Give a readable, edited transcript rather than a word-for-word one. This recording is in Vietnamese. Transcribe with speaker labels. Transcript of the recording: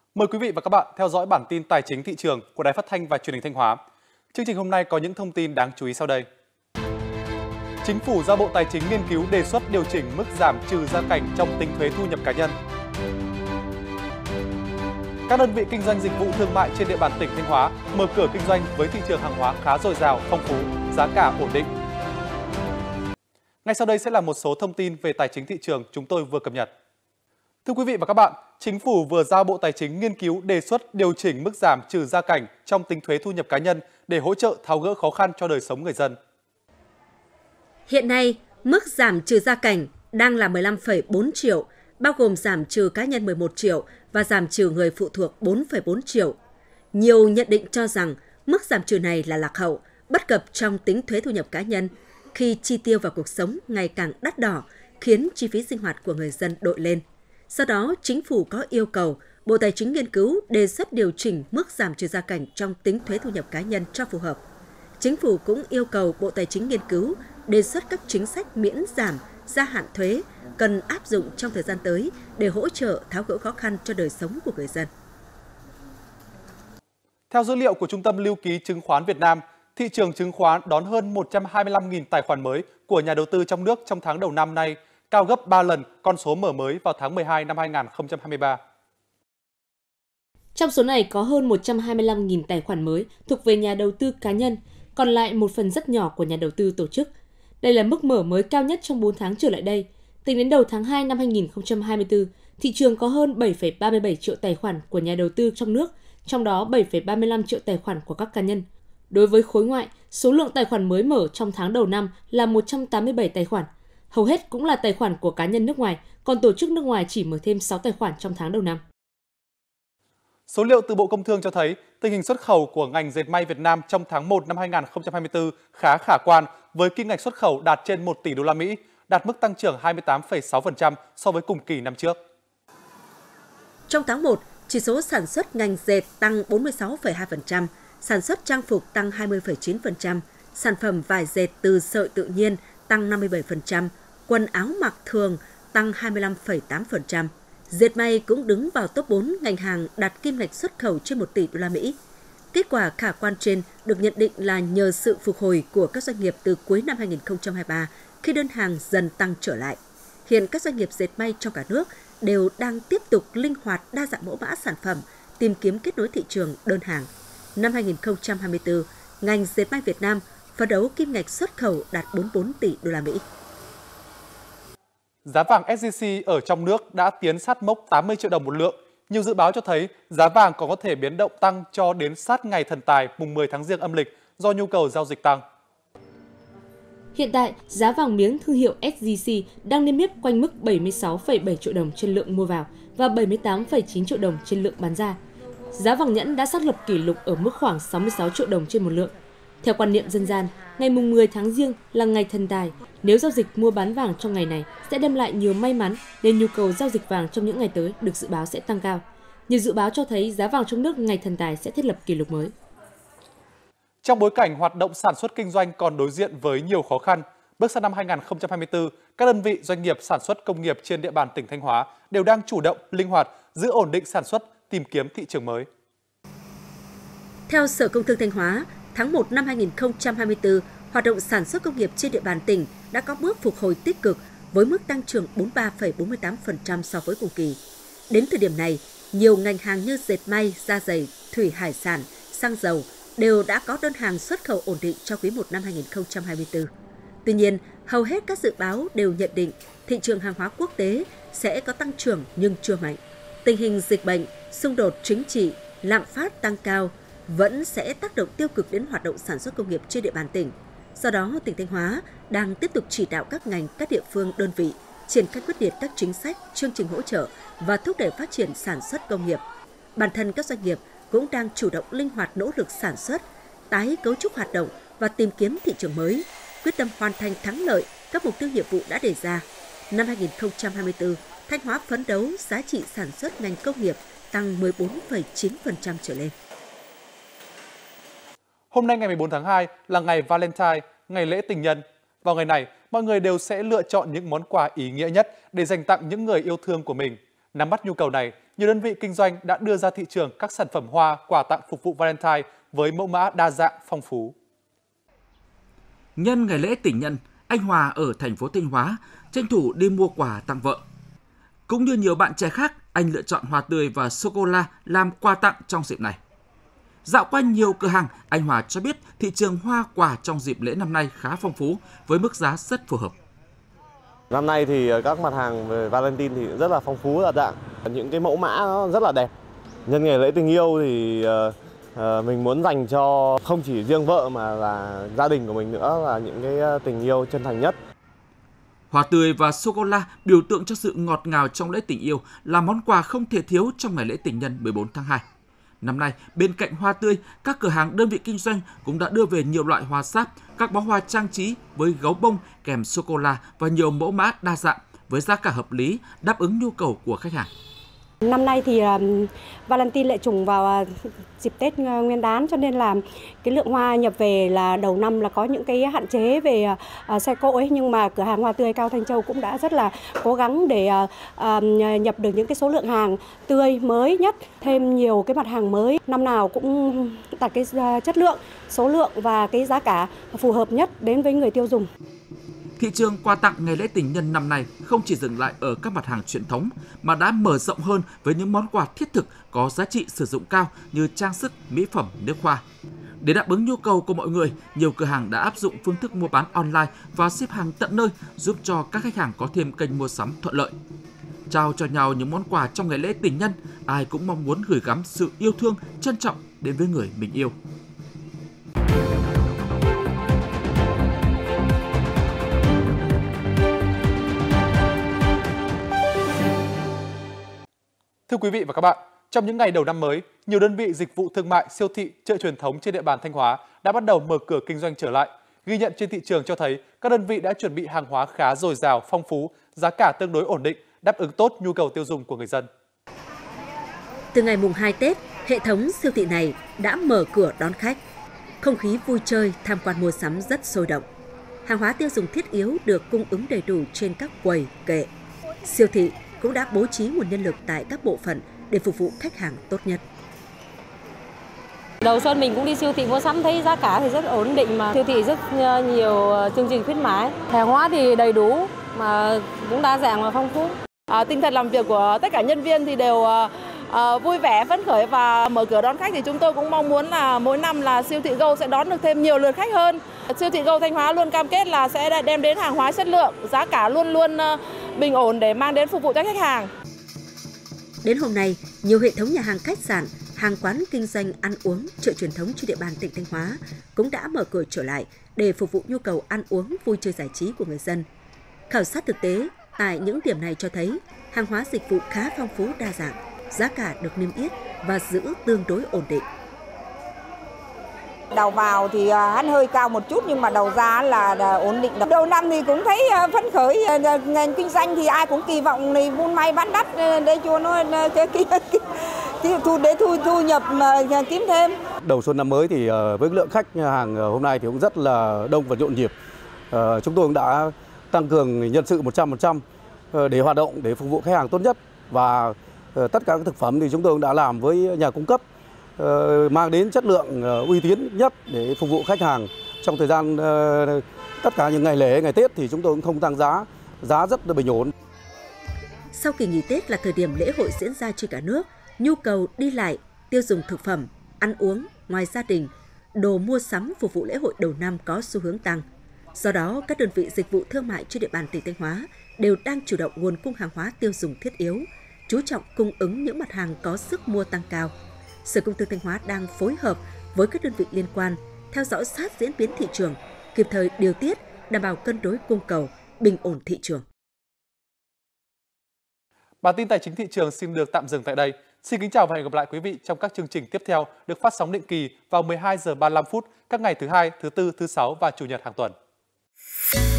Speaker 1: Mời quý vị và các bạn theo dõi bản tin tài chính thị trường của Đài Phát thanh và Truyền hình Thanh Hóa. Chương trình hôm nay có những thông tin đáng chú ý sau đây. Chính phủ giao Bộ Tài chính nghiên cứu đề xuất điều chỉnh mức giảm trừ gia cảnh trong tính thuế thu nhập cá nhân. Các đơn vị kinh doanh dịch vụ thương mại trên địa bàn tỉnh Thanh Hóa mở cửa kinh doanh với thị trường hàng hóa khá dồi dào, phong phú, giá cả ổn định. Ngay sau đây sẽ là một số thông tin về tài chính thị trường chúng tôi vừa cập nhật. Thưa quý vị và các bạn, Chính phủ vừa giao Bộ Tài chính nghiên cứu đề xuất điều chỉnh mức giảm trừ gia cảnh trong tính thuế thu nhập cá nhân để hỗ trợ tháo gỡ khó khăn cho đời sống người dân.
Speaker 2: Hiện nay, mức giảm trừ gia cảnh đang là 15,4 triệu, bao gồm giảm trừ cá nhân 11 triệu và giảm trừ người phụ thuộc 4,4 triệu. Nhiều nhận định cho rằng mức giảm trừ này là lạc hậu, bất cập trong tính thuế thu nhập cá nhân khi chi tiêu vào cuộc sống ngày càng đắt đỏ, khiến chi phí sinh hoạt của người dân đội lên. Do đó, Chính phủ có yêu cầu Bộ Tài chính nghiên cứu đề xuất điều chỉnh mức giảm trừ gia cảnh trong tính thuế thu nhập cá nhân cho phù hợp. Chính phủ cũng yêu cầu Bộ Tài chính nghiên cứu đề xuất các chính sách miễn giảm, gia hạn thuế cần áp dụng trong thời gian tới để hỗ trợ tháo gỡ khó khăn cho đời sống của người dân.
Speaker 1: Theo dữ liệu của Trung tâm Lưu ký Chứng khoán Việt Nam, thị trường chứng khoán đón hơn 125.000 tài khoản mới của nhà đầu tư trong nước trong tháng đầu năm nay, cao gấp 3 lần con số mở mới vào tháng 12 năm 2023.
Speaker 3: Trong số này có hơn 125.000 tài khoản mới thuộc về nhà đầu tư cá nhân, còn lại một phần rất nhỏ của nhà đầu tư tổ chức. Đây là mức mở mới cao nhất trong 4 tháng trở lại đây. Tính đến đầu tháng 2 năm 2024, thị trường có hơn 7,37 triệu tài khoản của nhà đầu tư trong nước, trong đó 7,35 triệu tài khoản của các cá nhân. Đối với khối ngoại, số lượng tài khoản mới mở trong tháng đầu năm là 187 tài khoản. Hầu hết cũng là tài khoản của cá nhân nước ngoài, còn tổ chức nước ngoài chỉ mở thêm 6 tài khoản trong tháng đầu năm.
Speaker 1: Số liệu từ Bộ Công Thương cho thấy tình hình xuất khẩu của ngành dệt may Việt Nam trong tháng 1 năm 2024 khá khả quan với kim ngạch xuất khẩu đạt trên 1 tỷ đô la Mỹ, đạt mức tăng trưởng 28,6% so với cùng kỳ năm trước.
Speaker 2: Trong tháng 1, chỉ số sản xuất ngành dệt tăng 46,2%, sản xuất trang phục tăng 20,9%, sản phẩm vải dệt từ sợi tự nhiên tăng 57%, quần áo mặc thường tăng 25,8%. Dệt may cũng đứng vào top 4 ngành hàng đạt kim ngạch xuất khẩu trên 1 tỷ đô la Mỹ. Kết quả khả quan trên được nhận định là nhờ sự phục hồi của các doanh nghiệp từ cuối năm 2023 khi đơn hàng dần tăng trở lại. Hiện các doanh nghiệp dệt may trong cả nước đều đang tiếp tục linh hoạt đa dạng mẫu mã sản phẩm, tìm kiếm kết nối thị trường đơn hàng. Năm 2024, ngành dệt may Việt Nam phấn đấu kim ngạch xuất khẩu đạt 44 tỷ đô la Mỹ.
Speaker 1: Giá vàng SJC ở trong nước đã tiến sát mốc 80 triệu đồng một lượng. Nhiều dự báo cho thấy giá vàng còn có thể biến động tăng cho đến sát ngày Thần Tài mùng 10 tháng Giêng âm lịch do nhu cầu giao dịch tăng.
Speaker 3: Hiện tại, giá vàng miếng thương hiệu SJC đang niêm yết quanh mức 76,7 triệu đồng trên lượng mua vào và 78,9 triệu đồng trên lượng bán ra. Giá vàng nhẫn đã xác lập kỷ lục ở mức khoảng 66 triệu đồng trên một lượng. Theo quan niệm dân gian, ngày mùng 10 tháng Giêng là ngày Thần Tài. Nếu giao dịch mua bán vàng trong ngày này sẽ đem lại nhiều may mắn, nên nhu cầu giao dịch vàng trong những ngày tới được dự báo sẽ tăng cao. Nhiều dự báo cho thấy giá vàng trong nước ngày Thần Tài sẽ thiết lập kỷ lục mới.
Speaker 1: Trong bối cảnh hoạt động sản xuất kinh doanh còn đối diện với nhiều khó khăn, bước sang năm 2024, các đơn vị doanh nghiệp sản xuất công nghiệp trên địa bàn tỉnh Thanh Hóa đều đang chủ động, linh hoạt, giữ ổn định sản xuất, tìm kiếm thị trường mới.
Speaker 2: Theo Sở Công Thương Thanh Hóa, tháng 1 năm 2024, hoạt động sản xuất công nghiệp trên địa bàn tỉnh đã có bước phục hồi tích cực với mức tăng trưởng 43,48% so với cùng kỳ. Đến thời điểm này, nhiều ngành hàng như dệt may, da giày, thủy hải sản, xăng dầu đều đã có đơn hàng xuất khẩu ổn định cho quý 1 năm 2024. Tuy nhiên, hầu hết các dự báo đều nhận định thị trường hàng hóa quốc tế sẽ có tăng trưởng nhưng chưa mạnh. Tình hình dịch bệnh, xung đột chính trị, lạm phát tăng cao vẫn sẽ tác động tiêu cực đến hoạt động sản xuất công nghiệp trên địa bàn tỉnh. Do đó, tỉnh Thanh Hóa đang tiếp tục chỉ đạo các ngành, các địa phương, đơn vị triển khai quyết liệt các chính sách, chương trình hỗ trợ và thúc đẩy phát triển sản xuất công nghiệp. Bản thân các doanh nghiệp cũng đang chủ động linh hoạt nỗ lực sản xuất, tái cấu trúc hoạt động và tìm kiếm thị trường mới, quyết tâm hoàn thành thắng lợi các mục tiêu nhiệm vụ đã đề ra. Năm 2024, Thanh Hóa phấn đấu giá trị sản xuất ngành công nghiệp tăng 14,9% trở lên.
Speaker 1: Hôm nay ngày 14 tháng 2 là ngày Valentine, ngày lễ tình nhân. Vào ngày này, mọi người đều sẽ lựa chọn những món quà ý nghĩa nhất để dành tặng những người yêu thương của mình. Nắm bắt nhu cầu này, nhiều đơn vị kinh doanh đã đưa ra thị trường các sản phẩm hoa, quà tặng phục vụ Valentine với mẫu mã đa dạng, phong phú.
Speaker 4: Nhân ngày lễ tình nhân, anh Hòa ở thành phố Thanh Hóa tranh thủ đi mua quà tặng vợ. Cũng như nhiều bạn trẻ khác, anh lựa chọn hoa tươi và sô-cô-la làm quà tặng trong dịp này. Dạo quanh nhiều cửa hàng, anh Hòa cho biết thị trường hoa quà trong dịp lễ năm nay khá phong phú với mức giá rất phù hợp.
Speaker 5: Năm nay thì các mặt hàng về Valentine thì rất là phong phú, đa dạng, những cái mẫu mã nó rất là đẹp. Nhân ngày lễ tình yêu thì mình muốn dành cho không chỉ riêng vợ mà là gia đình của mình nữa, là những cái tình yêu chân thành nhất.
Speaker 4: Hoa tươi và sô-cô-la biểu tượng cho sự ngọt ngào trong lễ tình yêu là món quà không thể thiếu trong ngày lễ tình nhân 14 tháng 2. Năm nay, bên cạnh hoa tươi, các cửa hàng đơn vị kinh doanh cũng đã đưa về nhiều loại hoa sáp, các bó hoa trang trí với gấu bông kèm sô-cô-la và nhiều mẫu mã đa dạng với giá cả hợp lý, đáp ứng nhu cầu của khách hàng.
Speaker 6: Năm nay thì Valentine lại trùng vào dịp Tết Nguyên đán, cho nên là cái lượng hoa nhập về là đầu năm là có những cái hạn chế về xe cộ ấy, nhưng mà cửa hàng hoa tươi Cao Thanh Châu cũng đã rất là cố gắng để nhập được những cái số lượng hàng tươi mới nhất, thêm nhiều cái mặt hàng mới, năm nào cũng đạt cái chất lượng, số lượng và cái giá cả phù hợp nhất đến với người tiêu dùng.
Speaker 4: Thị trường quà tặng ngày lễ tình nhân năm nay không chỉ dừng lại ở các mặt hàng truyền thống mà đã mở rộng hơn với những món quà thiết thực có giá trị sử dụng cao như trang sức, mỹ phẩm, nước hoa. Để đáp ứng nhu cầu của mọi người, nhiều cửa hàng đã áp dụng phương thức mua bán online và ship hàng tận nơi, giúp cho các khách hàng có thêm kênh mua sắm thuận lợi. Trao cho nhau những món quà trong ngày lễ tình nhân, ai cũng mong muốn gửi gắm sự yêu thương, trân trọng đến với người mình yêu.
Speaker 1: Thưa quý vị và các bạn, trong những ngày đầu năm mới, nhiều đơn vị dịch vụ thương mại, siêu thị, chợ truyền thống trên địa bàn Thanh Hóa đã bắt đầu mở cửa kinh doanh trở lại. Ghi nhận trên thị trường cho thấy các đơn vị đã chuẩn bị hàng hóa khá dồi dào, phong phú, giá cả tương đối ổn định, đáp ứng tốt nhu cầu tiêu dùng của người dân.
Speaker 2: Từ ngày mùng 2 Tết, hệ thống siêu thị này đã mở cửa đón khách. Không khí vui chơi, tham quan mua sắm rất sôi động. Hàng hóa tiêu dùng thiết yếu được cung ứng đầy đủ trên các quầy, kệ. Siêu thị cũng đã bố trí nguồn nhân lực tại các bộ phận để phục vụ khách hàng tốt nhất.
Speaker 7: Đầu xuân mình cũng đi siêu thị mua sắm, thấy giá cả thì rất ổn định, mà siêu thị rất nhiều chương trình khuyến mãi. Hàng hóa thì đầy đủ mà cũng đa dạng và phong phú.
Speaker 8: Tinh thần làm việc của tất cả nhân viên thì đều vui vẻ, phấn khởi và mở cửa đón khách, thì chúng tôi cũng mong muốn là mỗi năm là siêu thị Go sẽ đón được thêm nhiều lượt khách hơn. Siêu thị Go Thanh Hóa luôn cam kết là sẽ đem đến hàng hóa chất lượng, giá cả luôn luôn bình ổn để mang đến phục vụ cho khách hàng.
Speaker 2: Đến hôm nay, nhiều hệ thống nhà hàng khách sạn, hàng quán kinh doanh ăn uống, chợ truyền thống trên địa bàn tỉnh Thanh Hóa cũng đã mở cửa trở lại để phục vụ nhu cầu ăn uống, vui chơi giải trí của người dân. Khảo sát thực tế tại những điểm này cho thấy hàng hóa dịch vụ khá phong phú đa dạng, giá cả được niêm yết và giữ tương đối ổn định.
Speaker 9: Đầu vào thì hắn hơi cao một chút nhưng mà đầu ra là ổn định. Đầu năm thì cũng thấy phấn khởi, ngành kinh doanh thì ai cũng kỳ vọng này buôn may bán đắt để cho nó thu nhập mà kiếm thêm.
Speaker 10: Đầu xuân năm mới thì với lượng khách hàng hôm nay thì cũng rất là đông và nhộn nhịp. Chúng tôi cũng đã tăng cường nhân sự 100% để hoạt động để phục vụ khách hàng tốt nhất, và tất cả các thực phẩm thì chúng tôi cũng đã làm với nhà cung cấp mang đến chất lượng uy tín nhất để phục vụ khách hàng. Trong thời gian tất cả những ngày lễ, ngày Tết thì chúng tôi cũng không tăng giá rất là bình ổn.
Speaker 2: Sau kỳ nghỉ Tết là thời điểm lễ hội diễn ra trên cả nước, nhu cầu đi lại, tiêu dùng thực phẩm, ăn uống ngoài gia đình, đồ mua sắm phục vụ lễ hội đầu năm có xu hướng tăng. Do đó, các đơn vị dịch vụ thương mại trên địa bàn tỉnh Thanh Hóa đều đang chủ động nguồn cung hàng hóa tiêu dùng thiết yếu, chú trọng cung ứng những mặt hàng có sức mua tăng cao. Sở Công Thương Thanh Hóa đang phối hợp với các đơn vị liên quan, theo dõi sát diễn biến thị trường, kịp thời điều tiết, đảm bảo cân đối cung cầu, bình ổn thị trường.
Speaker 1: Bản tin tài chính thị trường xin được tạm dừng tại đây. Xin kính chào và hẹn gặp lại quý vị trong các chương trình tiếp theo được phát sóng định kỳ vào 12 giờ 35 phút các ngày thứ Hai, thứ Tư, thứ Sáu và Chủ nhật hàng tuần.